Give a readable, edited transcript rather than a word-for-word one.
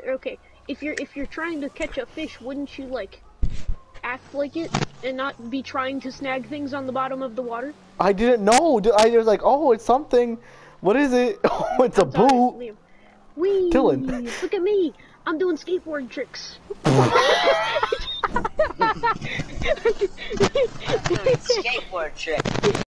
okay, if you're trying to catch a fish, wouldn't you like act like it and not be trying to snag things on the bottom of the water? I didn't know. I was like, oh, it's something. What is it? Oh, it's a boot. Wee! Dylan. Look at me! I'm doing skateboard tricks. Skateboard trick.